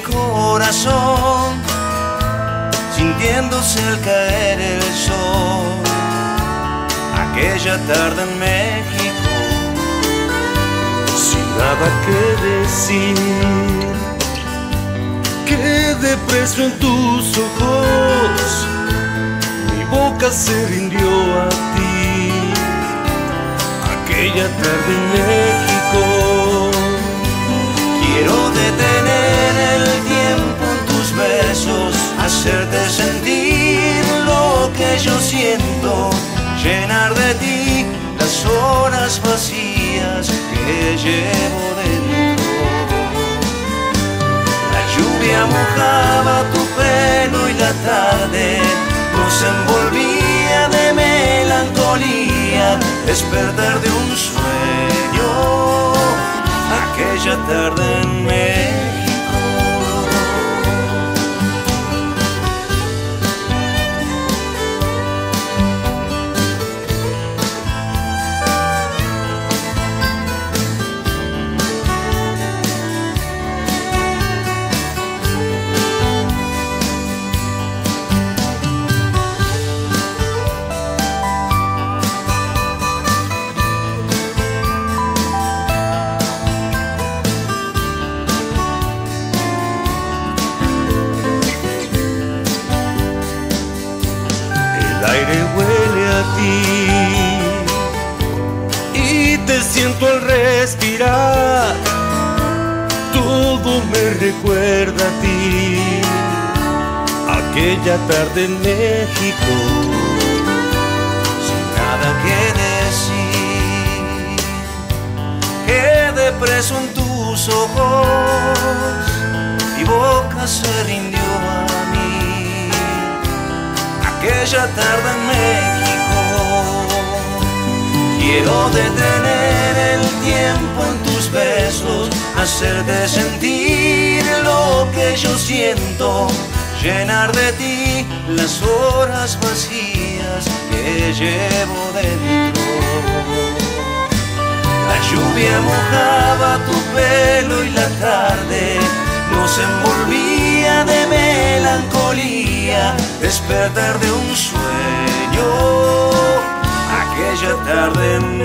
corazón, sintiéndose al caer el sol. Aquella tarde en México, sin nada que decir, quedé preso en tus ojos, mi boca se rindió a ti. Aquella tarde en México, quiero detener el tiempo en tus besos, hacerte sentir lo que yo siento, llenar de ti las horas vacías que llevo dentro. La lluvia mojaba tu pelo y la tarde nos envolvía de melancolía, despertar de un sueño. Aquella tarde en México. el aire huele a ti y te siento al respirar. Todo me recuerda a ti, aquella tarde en México, sin nada que decir, quedé preso en tus ojos, mi boca se rindió a mí. Aquella tarde en México, quiero detener el tiempo en tus besos, hacerte sentir lo que yo siento, llenar de ti las horas vacías que llevo dentro. La lluvia mojaba tu pelo y la tarde nos envolvía de melancolía, despertar de un sueño. Aquella tarde en